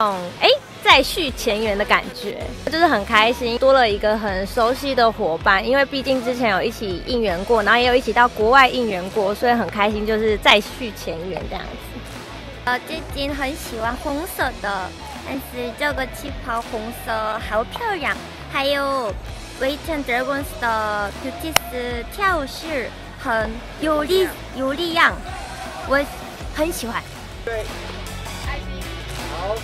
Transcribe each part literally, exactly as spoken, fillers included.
嗯，哎，再续前缘的感觉，就是很开心，多了一个很熟悉的伙伴。因为毕竟之前有一起应援过，然后也有一起到国外应援过，所以很开心，就是再续前缘这样子。 呃，最近很喜欢红色的，但是这个旗袍红色好漂亮，还有 Waiting Dragons 的 Beauties 跳饰很有力有力量，我很喜欢。 对，好。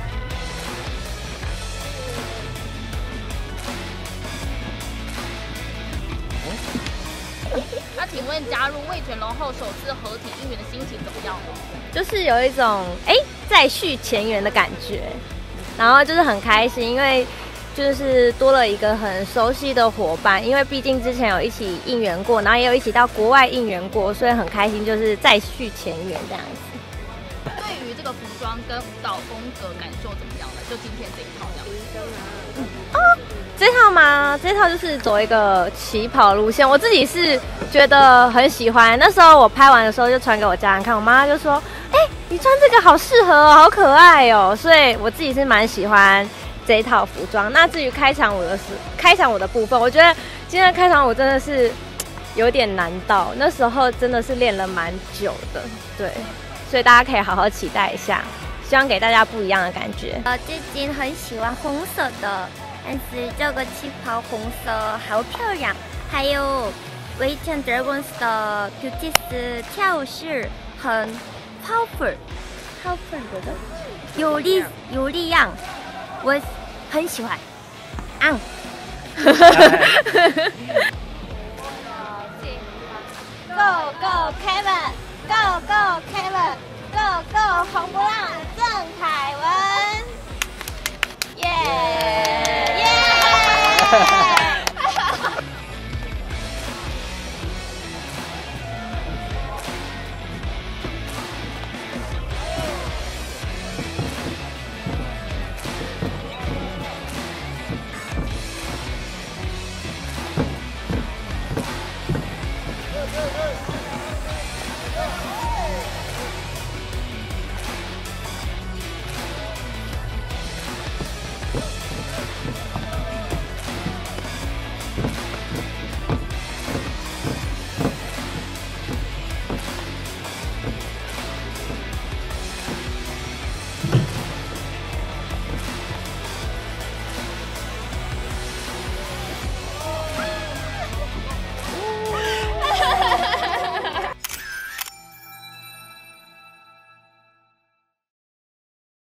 那请问加入味全龙后首次合体应援的心情怎么样呢？ 就是有一种哎再续前缘的感觉，然后就是很开心，因为就是多了一个很熟悉的伙伴。因为毕竟之前有一起应援过，然后也有一起到国外应援过，所以很开心，就是再续前缘这样子。 对于这个服装跟舞蹈风格感受怎么样呢？就今天这一套这样子。 嗯哦，这套吗？这套就是走一个旗袍路线，我自己是觉得很喜欢。那时候我拍完的时候就传给我家人看，我妈就说：“哎、欸，你穿这个好适合哦，好可爱哦。”所以我自己是蛮喜欢这一套服装。那至于开场舞的是开场舞的部分，我觉得今天的开场舞真的是有点难到，那时候真的是练了蛮久的，对，所以大家可以好好期待一下，希望给大家不一样的感觉。 呃，最近很喜欢红色的，但是这个旗袍红色好漂亮，还有 Waiting Dragons 的 Beauties 跳饰很 powerful powerful 的有力有力量，我很喜欢。啊。Go go Kevin Go go Kevin Go go 红不让郑凯文，耶耶！